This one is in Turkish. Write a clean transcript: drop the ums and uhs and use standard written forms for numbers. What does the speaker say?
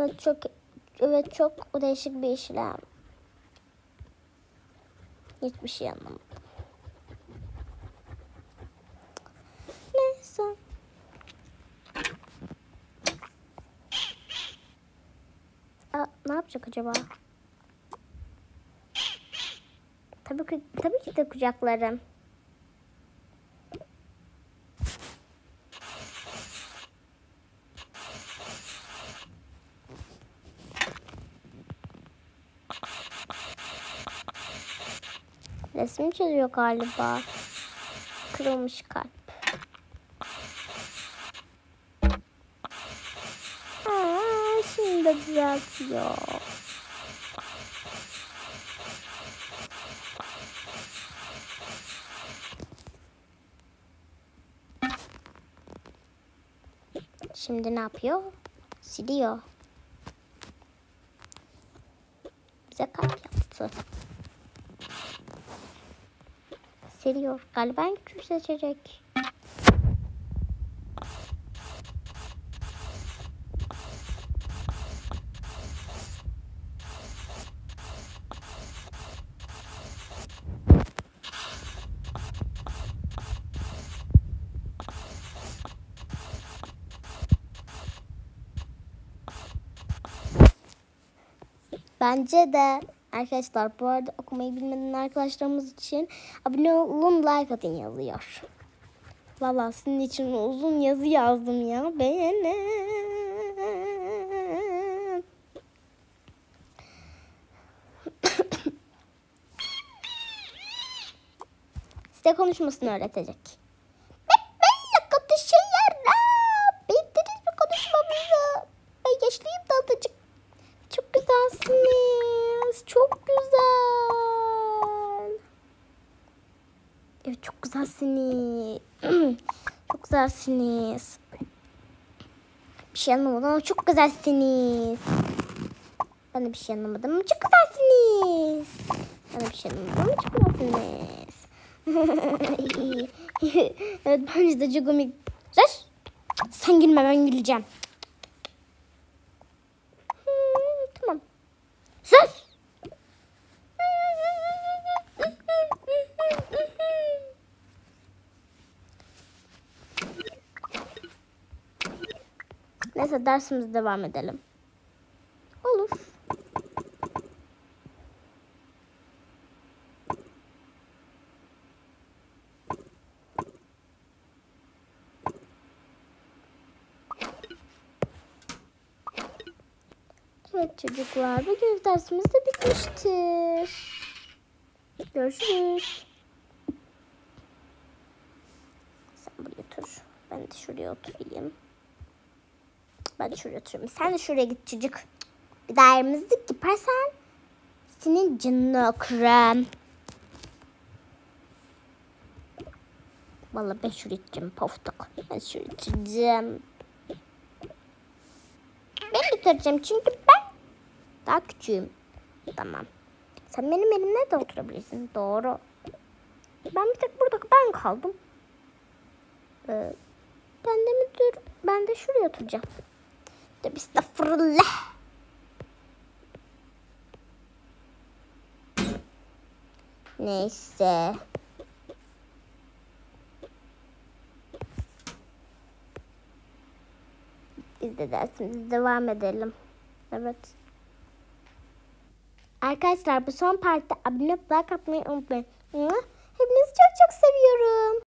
Evet, çok değişik bir işlem. Hiçbir şey anlamadım. Neyse. Ne yapacak acaba? Tabii ki de kucaklarım. Resim çiziyor galiba. Kırılmış kalp. Şimdi de düzeltiyor. Şimdi ne yapıyor? Siliyor. Bize kalp yaptı. Siliyor. Galiba en küçük seçecek. Bence de arkadaşlar, bu arada okumayı bilmeyen arkadaşlarımız için abone olun, like atın yazıyor. Vallahi sizin için uzun yazı yazdım ya. Beğenin. Size konuşmasını öğretecek. Benimle konuşuyorlar. Bildiniz mi konuşmamızı? Ben yaşlıyım da azıcık. Çok güzelsiniz. Çok güzel. Evet, çok güzelsiniz. Çok güzelsiniz. Bir şey anlamadım ama çok güzelsiniz. Ben de bir şey anlamadım ama çok güzelsiniz. Ben de bir şey anlamadım ama çok güzelsiniz. Evet, bence de çok komik. Sus. Sen gülme, ben güleceğim. Tamam. Sus. Neyse, dersimize devam edelim. Olur. Evet çocuklar, bugün dersimiz de bitmiştir. Görüşürüz. Sen buraya otur. Ben de şuraya oturayım. Ben de şuraya oturayım. Sen de şuraya git çocuk. Bir daha yerimizlik yaparsan senin canını okurum. Vallahi ben şuraya gideceğim poftuk. Ben şuraya gideceğim. Ben götüreceğim çünkü ben daha küçüğüm. Tamam. Sen benim elimle de oturabilirsin. Doğru. Ben bir tek burada ben kaldım. Ben de müdür. Ben de şuraya oturacağım. Tabii, estağfurullah. Neyse. Biz de dersimize devam edelim. Evet. Arkadaşlar, bu son partta abone olup like atmayı unutmayın. Hepinizi çok çok seviyorum.